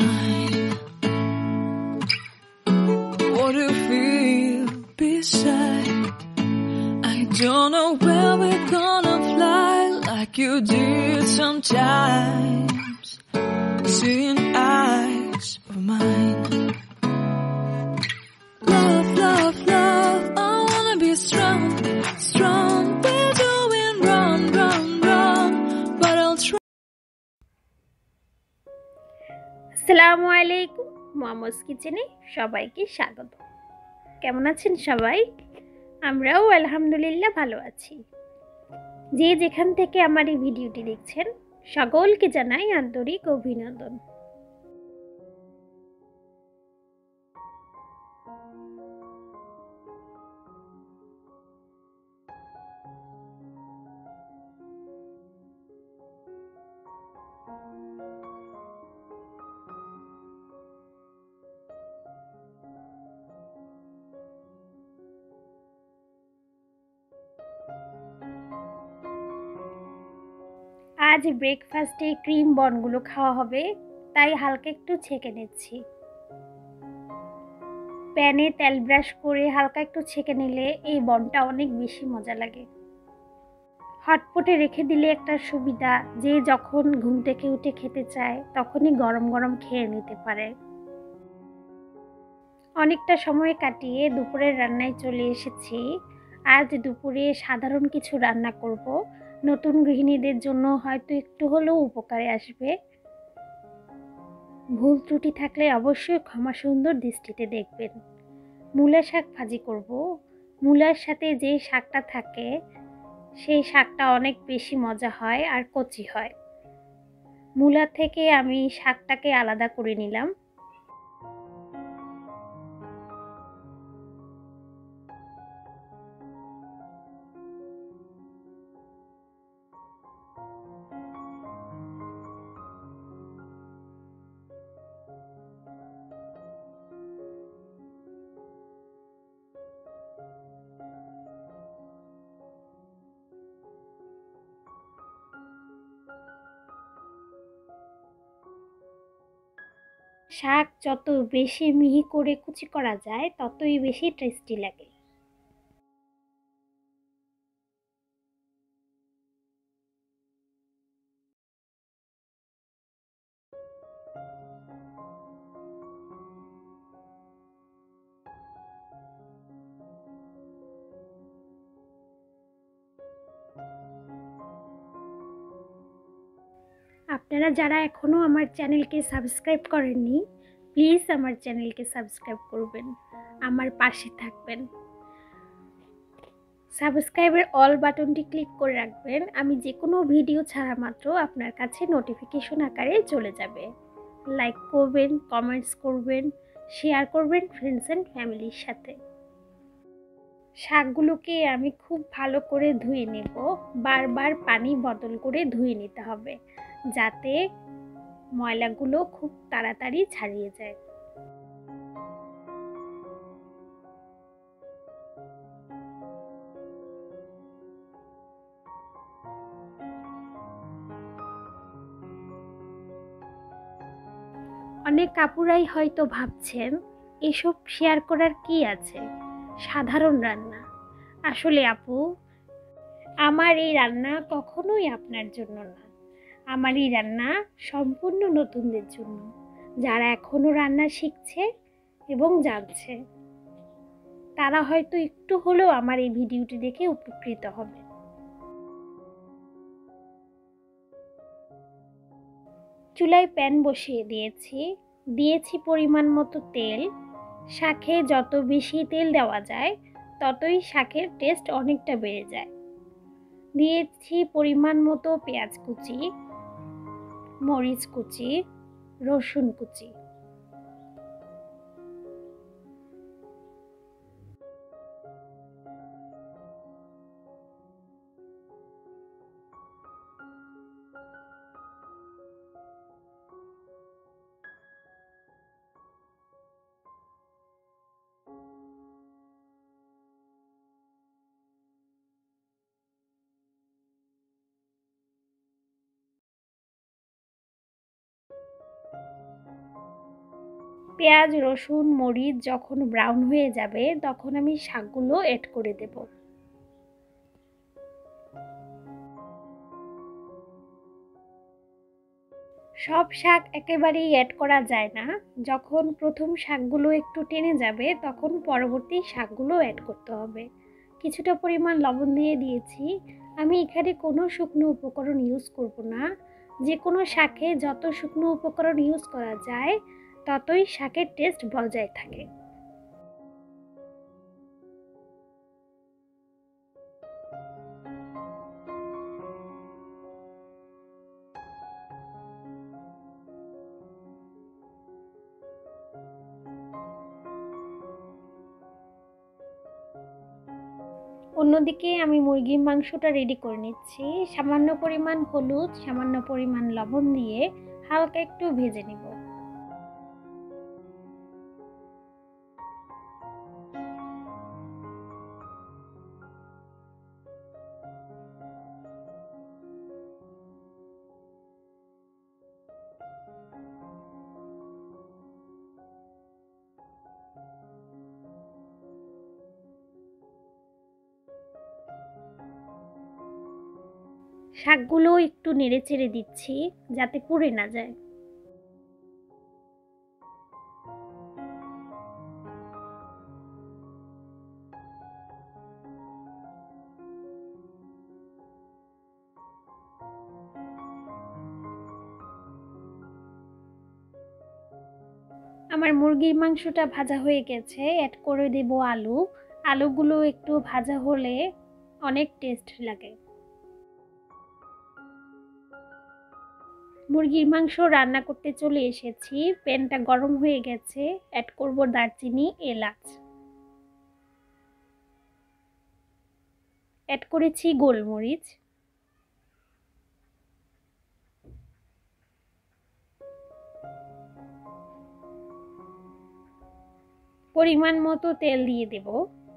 mine. What do you feel beside? I don't know where we're gonna fly like you did sometimes. Seeing eyes of mine. Love, love, love, I wanna be strong, strong. We're doing wrong, wrong, wrong, but I'll try. আসসালামু আলাইকুম, moms কিচেনে সবাইকে স্বাগত। কেমন আছেন সবাই? আমরাও আলহামদুলিল্লাহ ভালো আছি। যে যেখান থেকে আমার এই ভিডিওটি দেখছেন সকলকে জানাই আন্তরিক অভিনন্দন। আজ ব্রেকফাস্টে ক্রিম বনগুলো খাওয়া হবে, তাই হালকা একটু ছেঁকে নিচ্ছি। প্যানে তেল ব্রাশ করে হালকা একটু ছেঁকে নিলে এই বনটা অনেক বেশি মজা লাগে। হটপটে রেখে দিলে একটা সুবিধা, যে যখন ঘুম থেকে উঠে খেতে চায় তখনই গরম গরম খেয়ে নিতে পারে। অনেকটা সময় কাটিয়ে দুপুরের রান্নায় চলে এসেছি। আজ দুপুরে সাধারণ কিছু রান্না করব, নতুন গৃহিণীদের জন্য হয়তো একটু হলেও উপকারে আসবে। ভুল ত্রুটি থাকলে অবশ্যই ক্ষমা সুন্দর দৃষ্টিতে দেখবেন। মূলা শাক ভাজি করব। মূলার সাথে যে শাকটা থাকে সেই শাকটা অনেক বেশি মজা হয় আর কচি হয়। মূলা থেকে আমি শাকটাকে আলাদা করে নিলাম। শাক যত বেশি মিহি করে কুচি করা যায় ততই বেশি টেস্টি লাগে। আপনারা যারা এখনও আমার চ্যানেলকে সাবস্ক্রাইব করেননি, প্লিজ আমার চ্যানেলকে সাবস্ক্রাইব করবেন, আমার পাশে থাকবেন। সাবস্ক্রাইবের অল বাটনটি ক্লিক করে রাখবেন, আমি যে কোনো ভিডিও ছাড়া মাত্র আপনার কাছে নোটিফিকেশন আকারে চলে যাবে। লাইক করবেন, কমেন্টস করবেন, শেয়ার করবেন ফ্রেন্ডস অ্যান্ড ফ্যামিলির সাথে। শাকগুলোকে আমি খুব ভালো করে ধুয়ে নেব। বারবার পানি বদল করে ধুয়ে নিতে হবে, যাতে ময়লাগুলো খুব তাড়াতাড়ি ছাড়িয়ে যায়। অনেক আপুরাই হয়তো ভাবছেন এসব শেয়ার করার কি আছে, সাধারণ রান্না। আসলে আপু, আমার এই রান্না কখনোই আপনার জন্য না। আমার এই রান্না সম্পূর্ণ নতুনদের জন্য, যারা এখনো রান্না শিখছে এবং জানছে। তারা হয়তো একটু হলেও আমার এই ভিডিওটি দেখে উপকৃত হবে। চুলায় প্যান বসিয়ে দিয়েছি পরিমাণ মতো তেল। শাকে যত বেশি তেল দেওয়া যায় ততই শাকের টেস্ট অনেকটা বেড়ে যায়। দিয়েছি পরিমাণ মতো পেঁয়াজ কুচি, মরিচ কুচি, রসুন কুচি। পেঁয়াজ, রসুন, মরিচ যখন ব্রাউন হয়ে যাবে তখন আমি শাকগুলো অ্যাড করে দেব। সব শাক একেবারেই অ্যাড করা যায় না, যখন প্রথম শাকগুলো একটু টেনে যাবে তখন পরবর্তী শাকগুলো অ্যাড করতে হবে। কিছুটা পরিমাণ লবণ দিয়ে দিয়েছি। আমি এখানে কোনো শুকনো উপকরণ ইউজ করব না। যে কোনো শাকে যত শুকনো উপকরণ ইউজ করা যায় ততই শাকের টেস্ট বজায় থাকে। অন্যদিকে আমি মুরগির মাংসটা রেডি করে নিচ্ছি। সামান্য পরিমাণ হলুদ, সামান্য পরিমাণ লবণ দিয়ে হালকা একটু ভেজে নিব। শাকগুলো একটু নেড়েচেড়ে দিচ্ছি যাতে পুড়ে না যায়। আমার মুরগির মাংসটা ভাজা হয়ে গেছে, অ্যাড করে দেব আলু। আলুগুলো একটু ভাজা হলে অনেক টেস্ট লাগে। মুরগির মাংস রান্না করতে চলে এসেছি। প্যানটা গরম হয়ে গেছে, অ্যাড করব দারচিনি, এলাচ, অ্যাড করেছি গোলমরিচ, পরিমাণ মতো তেল দিয়ে দেব।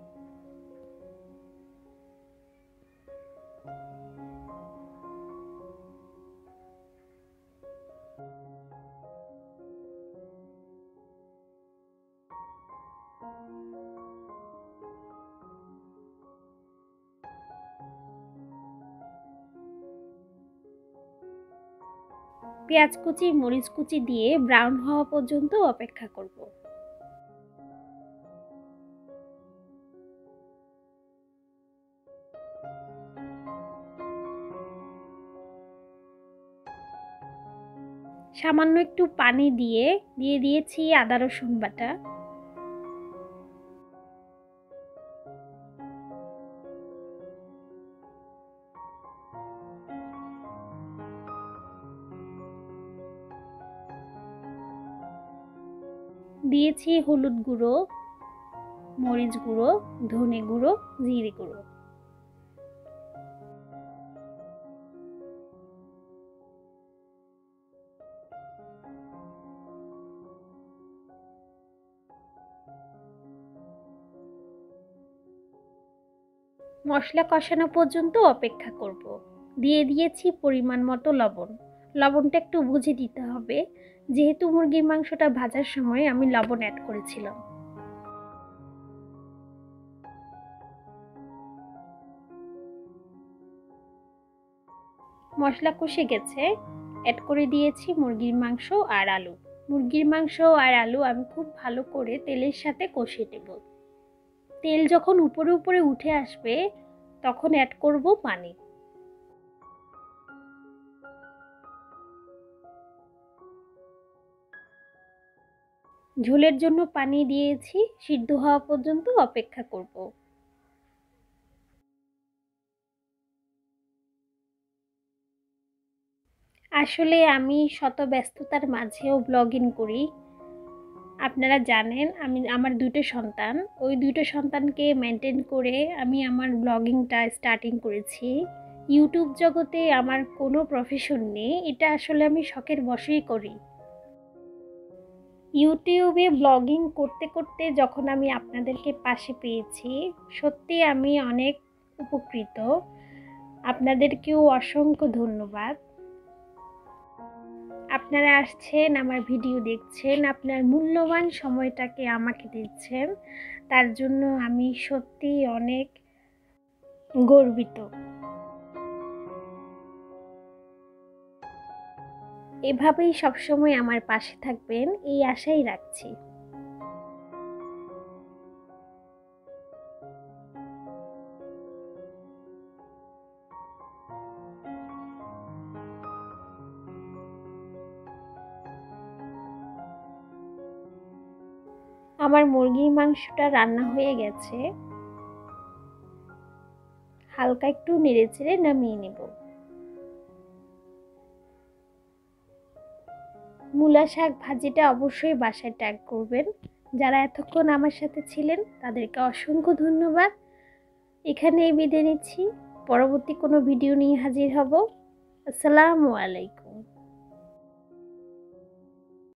পেঁয়াজ কুচি, মরিচ কুচি দিয়ে ব্রাউন হওয়া পর্যন্ত অপেক্ষা করব। সামান্য একটু পানি দিয়ে দিয়েছি আদা রসুন বাটা, দিয়েছি হলুদ গুঁড়ো, মরিচ গুঁড়ো, ধনে গুঁড়ো, জিরে গুঁড়ো। মশলা কষানো পর্যন্ত অপেক্ষা করব। দিয়ে দিয়েছি পরিমাণ মতো লবণ। লবণটা একটু বুঝে দিতে হবে, যেহেতু মুরগির মাংসটা ভাজার সময় আমি লবণ অ্যাড করেছিলাম। মশলা কষে গেছে, অ্যাড করে দিয়েছি মুরগির মাংস আর আলু। মুরগির মাংস আর আলু আমি খুব ভালো করে তেলের সাথে কষিয়ে নেব। তেল যখন উপরে উপরে উঠে আসবে তখন অ্যাড করব পানি। ঝোলের জন্য পানি দিয়েছি, সিদ্ধ হওয়া পর্যন্ত অপেক্ষা করব। আসলে আমি শত ব্যস্ততার মাঝেও ব্লগিং করি। আপনারা জানেন আমার দুটো সন্তান, ওই দুটো সন্তানকে মেনটেন করে আমি আমার ব্লগিংটা স্টার্টিং করেছি। ইউটিউব জগতে আমার কোনো প্রফেশন নেই, এটা আসলে আমি শখের বশেই করি। ইউটিউবে ব্লগিং করতে করতে যখন আমি আপনাদেরকে পাশে পেয়েছি, সত্যি আমি অনেক উপকৃত। আপনাদেরকেও অসংখ্য ধন্যবাদ। আপনারা আসছেন, আমার ভিডিও দেখছেন, আপনার মূল্যবান সময়টাকে আমাকে দিচ্ছেন, তার জন্য আমি সত্যিই অনেক গর্বিত। এভাবেই সবসময় আমার পাশে থাকবেন এই আশাই রাখছি। আমার মুরগির মাংসটা রান্না হয়ে গেছে, হালকা একটু নেড়েচেড়ে নামিয়ে নেব। মূলা শাক ভাজিটা অবশ্যই বাসায় ট্রাই করবেন। যারা এতক্ষণ আমার সাথে ছিলেন তাদেরকে অসংখ্য ধন্যবাদ। এখানেই বিদায় নিচ্ছি, পরবর্তী কোনো ভিডিও নিয়ে হাজির হব। আসসালামু আলাইকুম।